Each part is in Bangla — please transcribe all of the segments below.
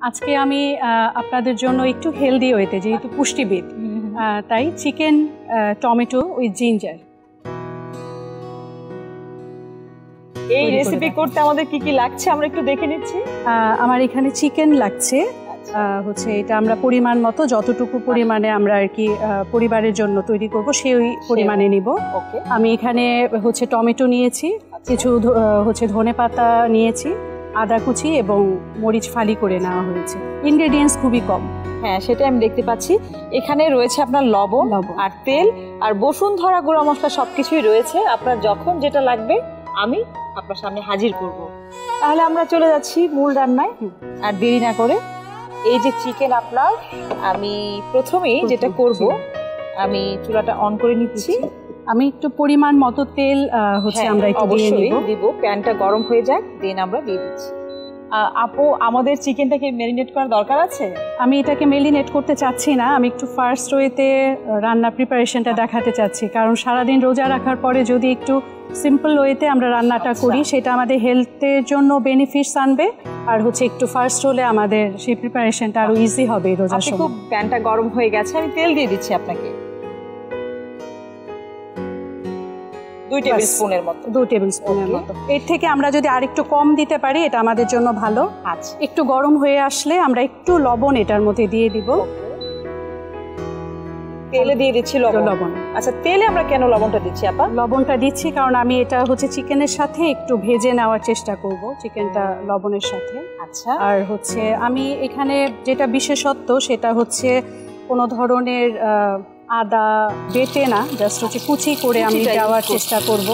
আজকে আমি আপনাদের জন্য একটু হেলদি ওয়েতে, যেহেতু পুষ্টিবিদ, তাই চিকেন টমেটো উইথ জিঞ্জার। এই রেসিপি করতে আমাদের কি কি লাগছে আমরা একটু দেখে নিচ্ছি। আমার এখানে চিকেন লাগছে, হচ্ছে এটা আমরা পরিমাণ মতো, যতটুকু পরিমাণে আমরা আর কি পরিবারের জন্য তৈরি করব সেই পরিমাণে নিব। আমি এখানে হচ্ছে টমেটো নিয়েছি, কিছু হচ্ছে ধনেপাতা নিয়েছি, আদা কুচি এবং মরিচ ফালি করে নেওয়া হয়েছে। ইনগ্রেডিয়েন্টস খুবই কম। হ্যাঁ, সেটা আমি দেখতে পাচ্ছি। এখানে রয়েছে আপনার লবণ আর তেল আর বসুন্ধরা গুঁড়া মশলা, সবকিছুই রয়েছে। আপনার যখন যেটা লাগবে আমি আপনার সামনে হাজির করব। তাহলে আমরা চলে যাচ্ছি মূল রান্নায়। আর দেরি না করে, এই যে চিকেন আপনার, আমি প্রথমেই যেটা করব, আমি চুলাটা অন করে নিচ্ছি। আমি একটু পরিমাণ মতো তেল হচ্ছে আমরা একটু অবশ্যই দিব। প্যানটা গরম হয়ে যাক, দেন আমরা দিয়ে দিচ্ছি। আপু, আমাদের চিকেনটাকে ম্যারিনেট করার দরকার আছে? আমি এটাকে ম্যারিনেট করতে চাচ্ছি না, আমি একটু ফার্স্ট ওয়েতে রান্না প্রিপারেশনটা দেখাতে চাচ্ছি। কারণ সারাদিন রোজা রাখার পরে যদি একটু সিম্পল ওয়েতে আমরা রান্নাটা করি, সেটা আমাদের হেলথের জন্য বেনিফিটস আনবে। আর হচ্ছে একটু ফার্স্ট হলে আমাদের সেই প্রিপারেশনটা আরো ইজি হবে রোজার সময়। খুব প্যানটা গরম হয়ে গেছে, আমি তেল দিয়ে দিচ্ছি আপনাকে 2 টেবিল স্পুনের মতো। 2 টেবিল স্পুনের মতো। এর থেকে আমরা যদি আরেকটু কম দিতে পারি এটা আমাদের জন্য ভালো। আচ্ছা, একটু গরম হয়ে আসলে আমরা একটু লবণ এটার মধ্যে দিয়ে দিব। তেলে দিয়ে দিচ্ছি লবণ। আচ্ছা, তেলে আমরা কেন লবণটা দিচ্ছি আপা? লবণটা দিচ্ছি কারণ আমি এটা হচ্ছে চিকেনের সাথে একটু ভেজে নেওয়ার চেষ্টা করব, চিকেনটা লবণের সাথে। আচ্ছা, আর হচ্ছে আমি এখানে যেটা বিশেষত্ব সেটা হচ্ছে কোনো ধরনের আদা বেটে না, জাস্ট হচ্ছে কুচি করে আমি দেওয়ার চেষ্টা করব।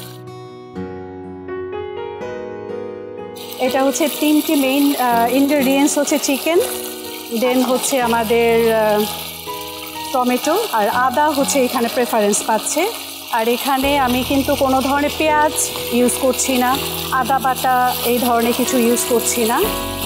এটা হচ্ছে 3টি মেইন ইনগ্রেডিয়েন্টস হচ্ছে চিকেন, দেন হচ্ছে আমাদের টমেটো আর আদা হচ্ছে এখানে প্রেফারেন্স পাচ্ছে। আর এখানে আমি কিন্তু কোনো ধরনের পেঁয়াজ ইউজ করছি না, আদা বাটা এই ধরনের কিছু ইউজ করছি না।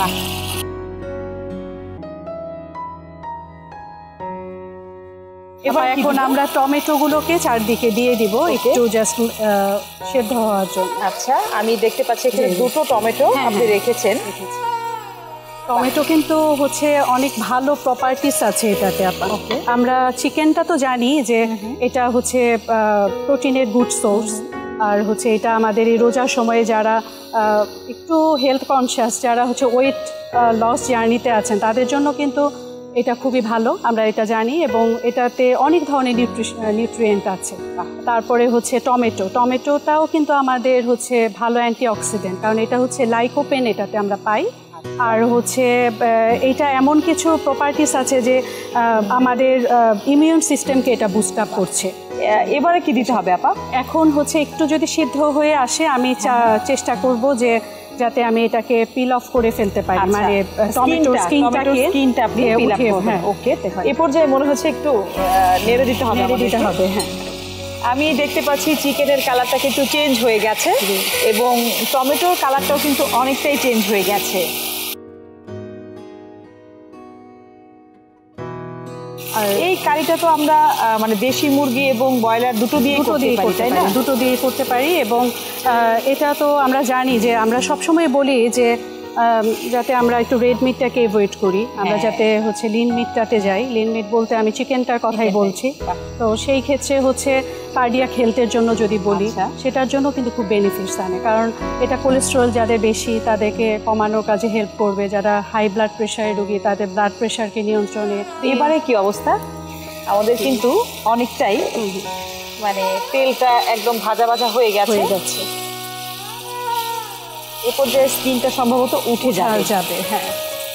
এবার এখন আমরা টমেটোগুলোকে চারদিকে দিয়ে দিব একটু জাস্ট সেদ্ধ হওয়ার জন্য। আচ্ছা, আমি দেখতে পাচ্ছি এখানে 2টো টমেটো আপনি রেখেছেন। টমেটো কিন্তু হচ্ছে অনেক ভালো প্রপার্টিস আছে এটাতে। আমরা চিকেনটা তো জানি যে এটা হচ্ছে প্রোটিনের গুড সোর্স। আর হচ্ছে এটা আমাদের এই রোজার সময়ে যারা একটু হেলথ কনসিয়াস, যারা হচ্ছে ওয়েট লস জার্নিতে আছেন, তাদের জন্য কিন্তু এটা খুবই ভালো, আমরা এটা জানি। এবং এটাতে অনেক ধরনের নিউট্রিয়েন্ট আছে। তারপরে হচ্ছে টমেটোটাও কিন্তু আমাদের হচ্ছে ভালো অ্যান্টিঅক্সিডেন্ট, কারণ এটা হচ্ছে লাইকোপেন এটাতে আমরা পাই। আর হচ্ছে এটা এমন কিছু প্রপার্টিস আছে যে আমাদের ইমিউন সিস্টেমকে এটা বুস্ট আপ করছে। এবারে কি দিতে হবে আপা? এখন হচ্ছে একটু যদি সিদ্ধ হয়ে আসে আমি চেষ্টা করব যে যাতে আমি এটাকে পিল অফ করে ফেলতে পারি, মানে টমেটোর স্কিনটা আপনি পিল অফ করবেন। ওকে, এই পর্যায়ে মনে হচ্ছে একটু নেড়ে দিতে হবে। হ্যাঁ, আমি দেখতে পাচ্ছি চিকেনের কালারটা কিন্তু চেঞ্জ হয়ে গেছে এবং টমেটোর কালারটাও কিন্তু অনেকটাই চেঞ্জ হয়ে গেছে। আর এই কারিটা তো আমরা মানে দেশি মুরগি এবং ব্রয়লার দুটো দিয়ে করতে পারি, তাই না? দুটো দিয়ে করতে পারি। এবং এটা তো আমরা জানি যে আমরা সবসময় বলি যে যাতে আমরা একটু রেড মিটটাকে অ্যাভয়েড করি, আমরা যাতে হচ্ছে লিন মিটটাতে যাই। লিন মিট বলতে আমি চিকেনটার কথাই বলছি। তো সেই ক্ষেত্রে হচ্ছে কার্ডিয়াক হেলথের জন্য যদি বলি, সেটার জন্য কিন্তু খুব বেনিফিটস আনে, কারণ এটা কোলেস্টেরল যাদের বেশি তাদেরকে কমানোর কাজে হেল্প করবে। যারা হাই ব্লাড প্রেশারের রোগী তাদের ব্লাড প্রেশারকে নিয়ন্ত্রণে। এবারে কি অবস্থা? আমাদের কিন্তু অনেকটাই মানে তেলটা একদম ভাজা ভাজা হয়ে গেছে। এ পর্যায়ে স্কিনটা সম্ভবত উঠে যাবে। হ্যাঁ,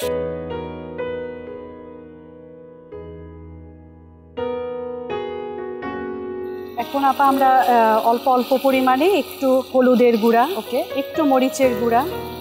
এখন আপা আমরা অল্প অল্প পরিমাণে একটু হলুদের গুঁড়া, একটু মরিচের গুঁড়া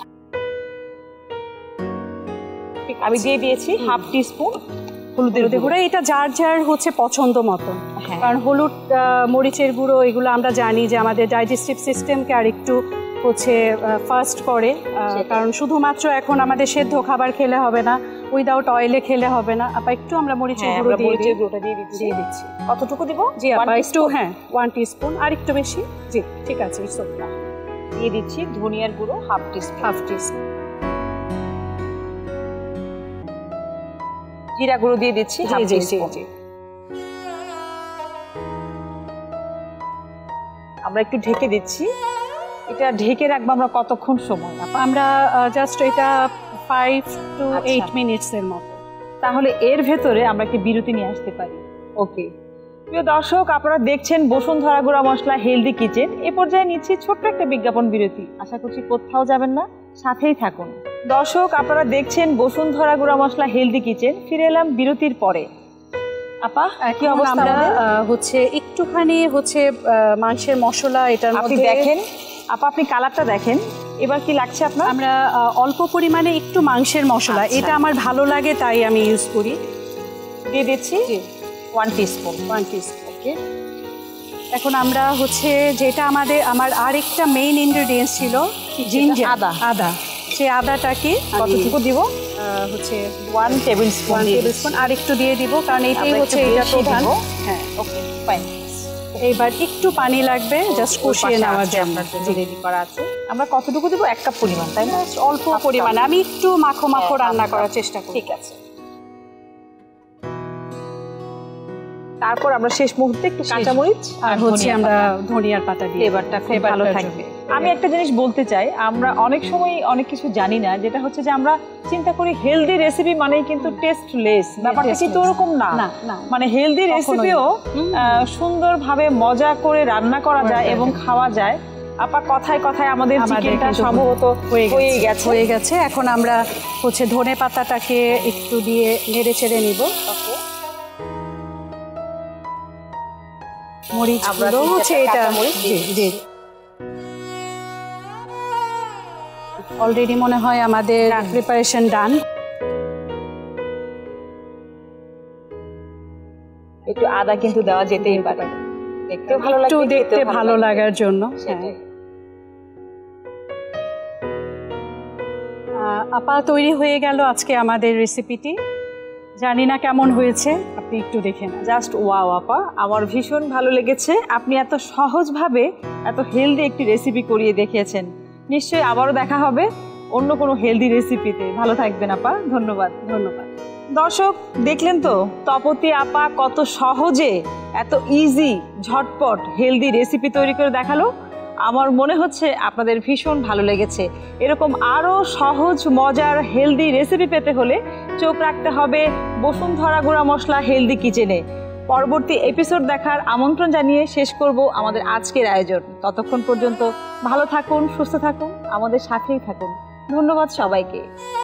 আমি দিয়ে দিয়েছি, 1/2 টিস্পুন হলুদের গুঁড়া। এটা যার যার হচ্ছে পছন্দ মতো, কারণ হলুদ মরিচের গুঁড়ো এগুলো আমরা জানি যে আমাদের ডাইজেস্টিভ সিস্টেমকে আর একটু হচ্ছে ফাস্ট করে। কারণ শুধুমাত্র এখন আমাদের সেদ্ধ খাবার খেলে হবে না, উইদাউট অয়েলে খেলে হবে না। আপা একটু আমরা মরিচের গুঁড়োটা দিয়ে দিচ্ছি। কতটুকু দিব? জি আপা, একটু 1 টিস্পুন, আর একটু বেশি। জি ঠিক আছে, দিয়ে দিচ্ছি ধনিয়ার গুঁড়ো 1/2 টিস্পুন। জিরা গুঁড়ো দিয়ে দিচ্ছি জি জি জি জি। আমরা একটু ঢেকে দিচ্ছি। এটা ঢেকে রাখবো আমরা কতক্ষণ সময়? আমরা জাস্ট এটা 5 to 8 মিনিটস এর মতো। তাহলে এর ভেতরে আমরা একটি বিরতি নিয়ে আসতে পারি। ওকে প্রিয় দর্শক, আপনারা দেখছেন বসুন্ধরা গুঁড়া মশলা হেলদি কিচেন। এ পর্যায়ে নিচ্ছি ছোট্ট একটা বিজ্ঞাপন বিরতি। আশা করছি কোথাও যাবেন না, সাথেই থাকুন। দর্শক, আপনারা দেখছেন বসুন্ধরা গুঁড়া মশলা হেলদি কিচেন। ফিরে এলাম বিরতির পরে। আপা কি অবস্থা? আমরা হচ্ছে একটুখানি হচ্ছে মাংসের মশলা এটার আপনি মধ্যে দেখেন আপা, আপনি কালারটা দেখেন। এবার কি লাগছে আপনার? আমরা অল্প পরিমাণে একটু মাংসের মশলা, এটা আমার ভালো লাগে তাই আমি ইউজ করি, দিয়ে দিচ্ছি 1 টিস্পুন। ওকে। এখন আমরা হচ্ছে যেটা আমার আরেকটা মেইন ইনগ্রেডিয়েন্টস ছিল জিঞ্জার, আদা। সেই আদাটাকে কতটুকু দিব? হচ্ছে 1 টেবিলস্পুন। আর একটু দিয়ে দিব, কারণ এটাই হচ্ছে এটা প্রধান। হ্যাঁ, ওকে ফাইন। এইবার একটু পানি লাগবে জাস্ট কষিয়ে নেওয়ার জন্য, রেডি করা আছে। আমরা কতটুকু দিব? 1 কাপ পরিমাণ, তাই না? অল্প পরিমাণে, আমি একটু মাখো মাখো রান্না করার চেষ্টা করি। ঠিক আছে। তারপর আমরা শেষ মুহূর্তে একটু কাঁচামরিচ আর হচ্ছে আমরা ধনিয়ার পাতা দিয়ে ফ্লেভারটা খুব ভালো থাকবে। আমি একটা জিনিস বলতে চাই, আমরা অনেক সময় অনেক কিছু জানি না, যেটা হচ্ছে যে আমরা চিন্তা করি হেলদি রেসিপি মানেই কিন্তু টেস্টলেস। ব্যাপারটা কিন্তু ওরকম না। মানে হেলদি রেসিপিও সুন্দরভাবে মজা করে রান্না করা যায় এবং খাওয়া যায়। আপা কথায় কথায় আমাদের চিকেনটা সম্ভবত হয়ে গেছে। এখন আমরা হচ্ছে ধনে পাতাটাকে একটু দিয়ে নেড়ে চেড়ে নিব। মরিচ গুঁড়ো হচ্ছে এটা, জি অলরেডি মনে হয় আমাদের প্রিপারেশন ডান। একটু আদা কিন্তু দেওয়া যেতেই পারে, দেখতে ভালো লাগে, একটু দেখতে ভালো লাগার জন্য। আপা তৈরি হয়ে গেল আজকে আমাদের রেসিপিটি। জানি না কেমন হয়েছে, আপনি একটু দেখেন। জাস্ট ওয়াও আপা, আমার ভীষণ ভালো লেগেছে। আপনি এত সহজভাবে এত হেলদি একটি রেসিপি করিয়ে দেখিয়েছেন। নিশ্চয়ই আবারও দেখা হবে অন্য কোনো হেলদি রেসিপিতে। ভালো থাকবেন আপা, ধন্যবাদ। দর্শক দেখলেন তো তপতি আপা কত সহজে এত ইজি ঝটপট হেলদি রেসিপি তৈরি করে দেখালো। আমার মনে হচ্ছে আপনাদের ভীষণ ভালো লেগেছে। এরকম আরও সহজ মজার হেলদি রেসিপি পেতে হলে চোখ রাখতে হবে বসুন্ধরা গুঁড়া মশলা হেলদি কিচেনে। পরবর্তী এপিসোড দেখার আমন্ত্রণ জানিয়ে শেষ করব আমাদের আজকের আয়োজন। ততক্ষণ পর্যন্ত ভালো থাকুন, সুস্থ থাকুন, আমাদের সাথেই থাকুন। ধন্যবাদ সবাইকে।